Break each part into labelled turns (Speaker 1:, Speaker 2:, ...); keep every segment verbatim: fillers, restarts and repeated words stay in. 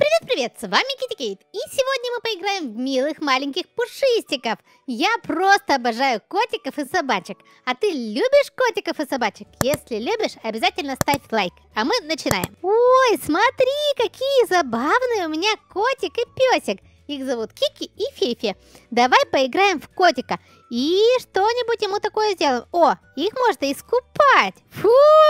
Speaker 1: Привет-привет, с вами Китти Кейт, и сегодня мы поиграем в милых маленьких пушистиков. Я просто обожаю котиков и собачек. А ты любишь котиков и собачек? Если любишь, обязательно ставь лайк. А мы начинаем. Ой, смотри, какие забавные у меня котик и песик. Их зовут Кики и Фифи. Давай поиграем в котика и что-нибудь ему такое сделаем. О, их можно искупать. Фу,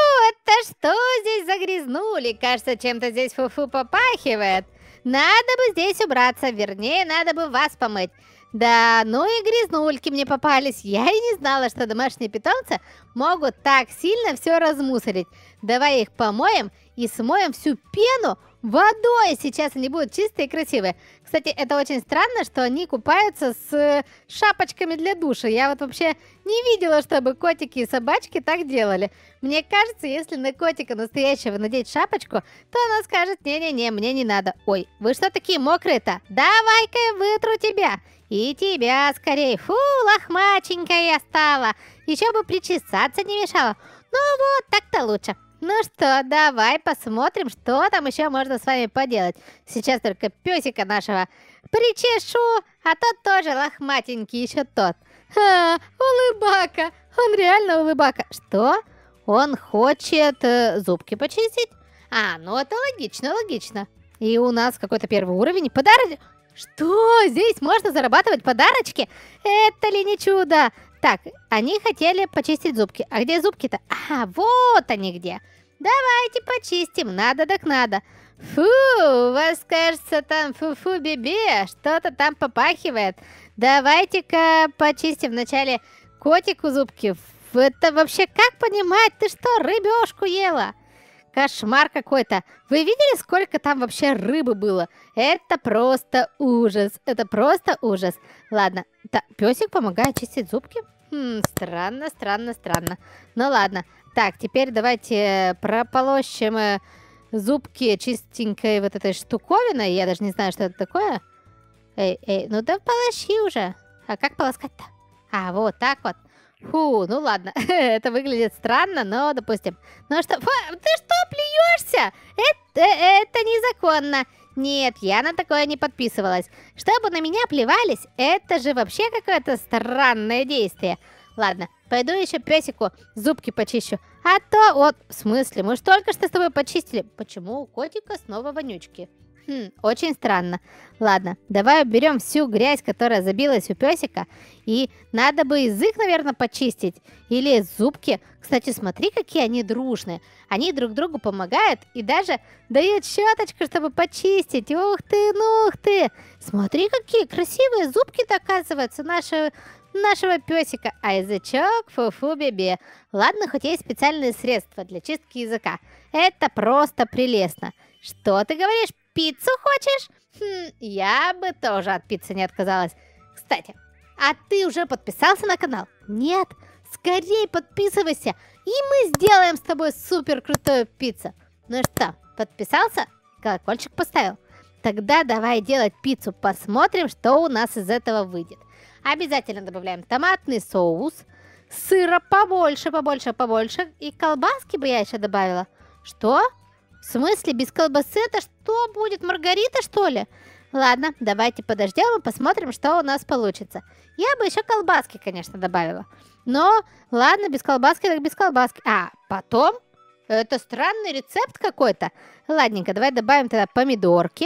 Speaker 1: это что здесь загрязнули? Кажется, чем-то здесь фу-фу попахивает. Надо бы здесь убраться, вернее, надо бы вас помыть. Да, ну и грязнульки мне попались. Я и не знала, что домашние питомцы могут так сильно все размусорить. Давай их помоем и смоем всю пену водой. Сейчас они будут чистые и красивые. Кстати, это очень странно, что они купаются с шапочками для душа. Я вот вообще не видела, чтобы котики и собачки так делали. Мне кажется, если на котика настоящего надеть шапочку, то она скажет: не-не-не, мне не надо. Ой, вы что такие мокрые-то? Давай-ка я вытру тебя. И тебя скорее. Фу, лохмаченькая я стала. Еще бы причесаться не мешало. Ну вот, так-то лучше. Ну что, давай посмотрим, что там еще можно с вами поделать. Сейчас только песика нашего причешу, а тот тоже лохматенький, еще тот. А, улыбака, он реально улыбака. Что? Он хочет э, зубки почистить? А, ну это логично, логично. И у нас какой-то первый уровень. Подарок. Что? Здесь можно зарабатывать подарочки? Это ли не чудо? Так, они хотели почистить зубки. А где зубки-то? А, вот они где. Давайте почистим, надо так надо. Фу, у вас, кажется, там фу-фу бебе, что-то там попахивает. Давайте-ка почистим вначале котику зубки. Это вообще как понимать? Ты что, рыбешку ела? Кошмар какой-то. Вы видели, сколько там вообще рыбы было? Это просто ужас. Это просто ужас. Ладно, песик помогает чистить зубки? Хм, странно, странно, странно. Ну ладно. Так, теперь давайте прополощем э, зубки чистенькой вот этой штуковиной. Я даже не знаю, что это такое. Эй, эй, ну да полощи уже. А как полоскать-то? А, вот так вот. Фу, ну ладно. Это выглядит странно, но допустим. Ну что, фу, ты что, плюешься? Это, это незаконно. Нет, я на такое не подписывалась. Чтобы на меня плевались, это же вообще какое-то странное действие. Ладно, пойду еще песику зубки почищу. А то вот, в смысле, мы же только что с тобой почистили. Почему у котика снова вонючки? Хм, очень странно. Ладно, давай уберем всю грязь, которая забилась у песика. И надо бы язык, наверное, почистить. Или зубки. Кстати, смотри, какие они дружные. Они друг другу помогают и даже дают щеточку, чтобы почистить. Ух ты, ну ух ты. Смотри, какие красивые зубки-то, оказываются, наши... нашего песика, а язычок фу-фу бебе. Ладно, хоть есть специальные средства для чистки языка. Это просто прелестно. Что ты говоришь, пиццу хочешь? Хм, я бы тоже от пиццы не отказалась. Кстати, а ты уже подписался на канал? Нет? Скорее подписывайся, и мы сделаем с тобой супер крутую пиццу. Ну что, подписался? Колокольчик поставил? Тогда давай делать пиццу, посмотрим, что у нас из этого выйдет. Обязательно добавляем томатный соус, сыра побольше, побольше, побольше. И колбаски бы я еще добавила. Что? В смысле, без колбасы это что будет? Маргарита, что ли? Ладно, давайте подождем и посмотрим, что у нас получится. Я бы еще колбаски, конечно, добавила. Но, ладно, без колбаски, так без колбаски. А, потом? Это странный рецепт какой-то. Ладненько, давай добавим тогда помидорки.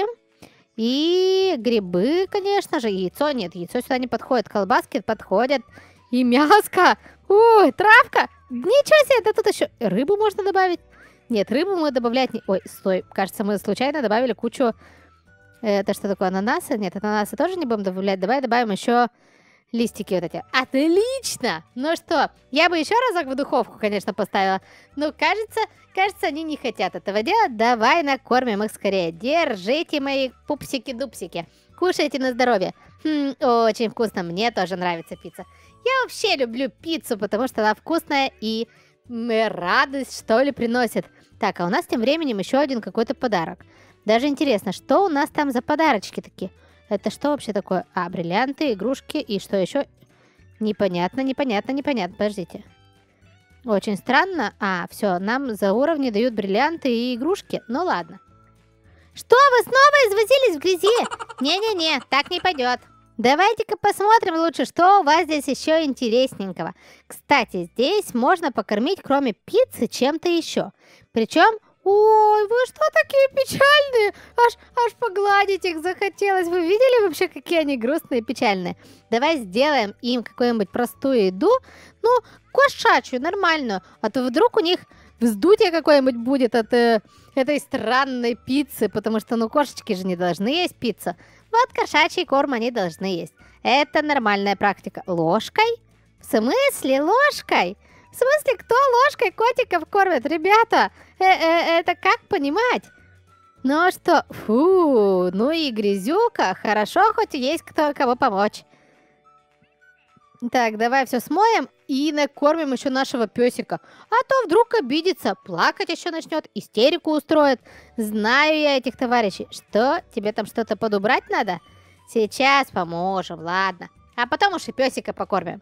Speaker 1: И грибы, конечно же. Яйцо нет, яйцо сюда не подходит. Колбаски подходят. И мяско. Ой, травка. Ничего себе, да тут еще рыбу можно добавить. Нет, рыбу мы добавлять не... Ой, стой, кажется, мы случайно добавили кучу... Это что такое, ананасы? Нет, ананасы тоже не будем добавлять. Давай добавим еще листики вот эти. Отлично! Ну что, я бы еще разок в духовку, конечно, поставила. Но кажется, кажется, они не хотят этого делать. Давай накормим их скорее. Держите, мои пупсики-дупсики. Кушайте на здоровье. Хм, очень вкусно, мне тоже нравится пицца. Я вообще люблю пиццу, потому что она вкусная и радость, что ли, приносит. Так, а у нас тем временем еще один какой-то подарок. Даже интересно, что у нас там за подарочки такие? Это что вообще такое? А, бриллианты, игрушки и что еще? Непонятно, непонятно, непонятно. Подождите. Очень странно. А, все, нам за уровни дают бриллианты и игрушки. Ну ладно. Что, вы снова извозились в грязи? Не-не-не, так не пойдет. Давайте-ка посмотрим лучше, что у вас здесь еще интересненького. Кстати, здесь можно покормить, кроме пиццы, чем-то еще. Причем, ой, вы что такие печальные? Аж, аж погладить их захотелось. Вы видели вообще, какие они грустные и печальные? Давай сделаем им какую-нибудь простую еду, ну, кошачью, нормальную. А то вдруг у них вздутие какое-нибудь будет от э, этой странной пиццы, потому что, ну, кошечки же не должны есть пиццу. Вот кошачий корм они должны есть. Это нормальная практика. Ложкой? В смысле ложкой? В смысле, кто ложкой котиков кормит? Ребята, э -э это как понимать? Ну что, фу, ну и грязюка. Хорошо, хоть есть кто кого помочь. Так, давай все смоем и накормим еще нашего песика. А то вдруг обидится, плакать еще начнет, истерику устроит. Знаю я этих товарищей. Что, тебе там что-то подубрать надо? Сейчас поможем, ладно. А потом уж и песика покормим.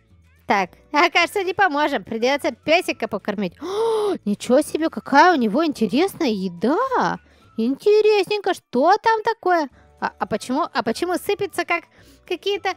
Speaker 1: Так, а кажется, не поможем. Придется песика покормить. О, ничего себе, какая у него интересная еда. Интересненько, что там такое? А, а, почему, а почему сыпется как какие-то...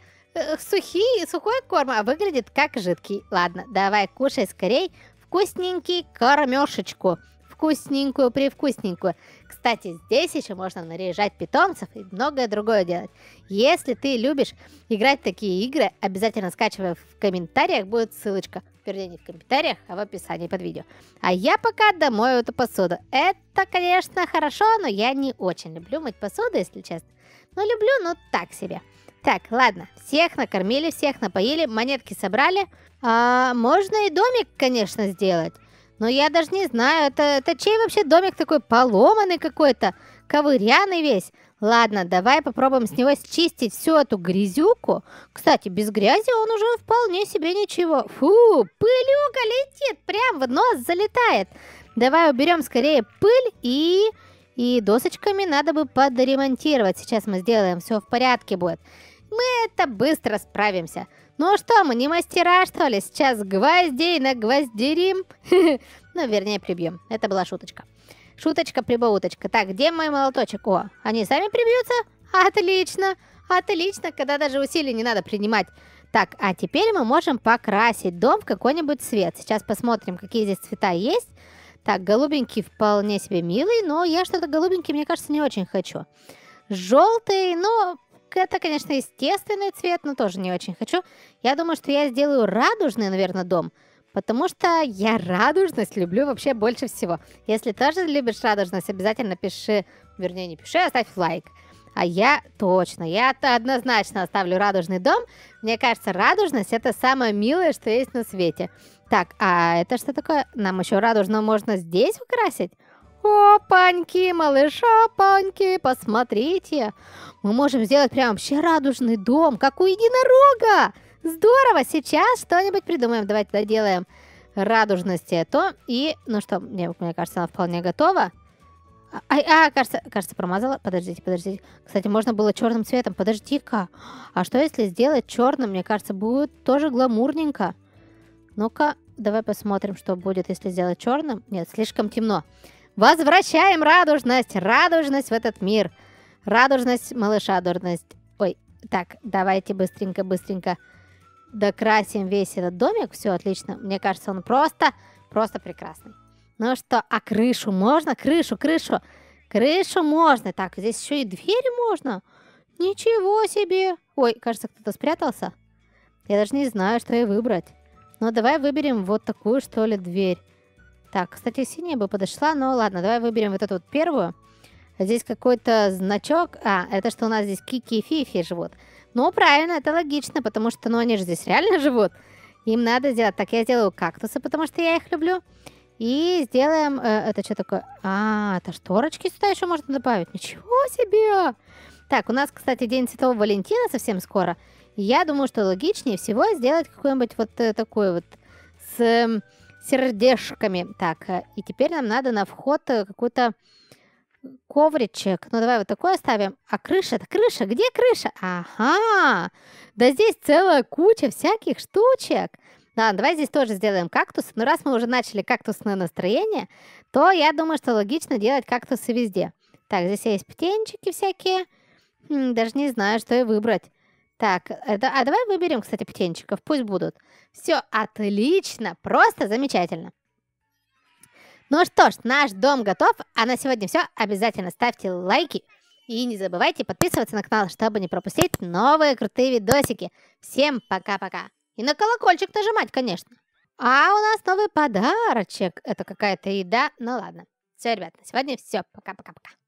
Speaker 1: Сухий, сухой корм, а выглядит как жидкий. Ладно, давай кушай скорей вкусненький кормешечку. Вкусненькую, привкусненькую. Кстати, здесь еще можно наряжать питомцев и многое другое делать. Если ты любишь играть в такие игры, обязательно скачивай в комментариях, будет ссылочка. Вернее, не в комментариях, а в описании под видео. А я пока домою эту посуду. Это, конечно, хорошо, но я не очень люблю мыть посуду, если честно. Но люблю, ну так себе. Так, ладно, всех накормили, всех напоили, монетки собрали. А, можно и домик, конечно, сделать. Но я даже не знаю, это, это чей вообще домик такой поломанный какой-то, ковыряный весь. Ладно, давай попробуем с него счистить всю эту грязюку. Кстати, без грязи он уже вполне себе ничего. Фу, пылюка летит, прям в нос залетает. Давай уберем скорее пыль и... И досочками надо бы подремонтировать. Сейчас мы сделаем, все в порядке будет. Мы это быстро справимся. Ну что, мы не мастера, что ли? Сейчас гвоздей нагвоздерим. Ну, вернее, прибьем. Это была шуточка. Шуточка-прибауточка. Так, где мой молоточек? О, они сами прибьются? Отлично. Отлично, когда даже усилий не надо принимать. Так, а теперь мы можем покрасить дом в какой-нибудь цвет. Сейчас посмотрим, какие здесь цвета есть. Так, голубенький вполне себе милый, но я что-то голубенький, мне кажется, не очень хочу. Желтый, ну, это, конечно, естественный цвет, но тоже не очень хочу. Я думаю, что я сделаю радужный, наверное, дом, потому что я радужность люблю вообще больше всего. Если тоже любишь радужность, обязательно пиши, вернее, не пиши, а ставь лайк. А я точно, я однозначно оставлю радужный дом. Мне кажется, радужность это самое милое, что есть на свете. Так, а это что такое? Нам еще радужно можно здесь выкрасить? Опаньки, малышопаньки, посмотрите. Мы можем сделать прям вообще радужный дом, как у единорога. Здорово, сейчас что-нибудь придумаем. Давайте доделаем радужность эту. И, ну что, мне, мне кажется, она вполне готова. А, а, кажется, кажется, промазала. Подождите, подождите. Кстати, можно было черным цветом. Подожди-ка. А что, если сделать черным? Мне кажется, будет тоже гламурненько. Ну-ка, давай посмотрим, что будет, если сделать черным. Нет, слишком темно. Возвращаем радужность. Радужность в этот мир. Радужность, малышадурность. Ой, так, давайте быстренько-быстренько докрасим весь этот домик. Все, отлично. Мне кажется, он просто, просто прекрасный. Ну что, а крышу можно? Крышу, крышу. Крышу можно. Так, здесь еще и двери можно. Ничего себе. Ой, кажется, кто-то спрятался. Я даже не знаю, что и выбрать. Ну, давай выберем вот такую, что ли, дверь. Так, кстати, синяя бы подошла. Но ладно, давай выберем вот эту вот первую. Здесь какой-то значок. А, это что у нас здесь Кики и Фифи живут. Ну, правильно, это логично, потому что, ну, они же здесь реально живут. Им надо сделать. Так, я сделаю кактусы, потому что я их люблю. И сделаем... Э, это что такое? А, это шторочки сюда еще можно добавить. Ничего себе! Так, у нас, кстати, День Святого Валентина совсем скоро. Я думаю, что логичнее всего сделать какой-нибудь вот э, такой вот с э, сердечками. Так, э, и теперь нам надо на вход э, какой-то ковричек. Ну, давай вот такой оставим. А крыша-то крыша? Где крыша? Ага! Да здесь целая куча всяких штучек. Ладно, давай здесь тоже сделаем кактус. Но раз мы уже начали кактусное настроение, то я думаю, что логично делать кактусы везде. Так, здесь есть птенчики всякие. Хм, даже не знаю, что и выбрать. Так, это, а давай выберем, кстати, птенчиков. Пусть будут. Все отлично, просто замечательно. Ну что ж, наш дом готов. А на сегодня все. Обязательно ставьте лайки. И не забывайте подписываться на канал, чтобы не пропустить новые крутые видосики. Всем пока-пока. И на колокольчик нажимать, конечно. А у нас новый подарочек. Это какая-то еда. Ну ладно. Все, ребят, на сегодня все. Пока-пока-пока.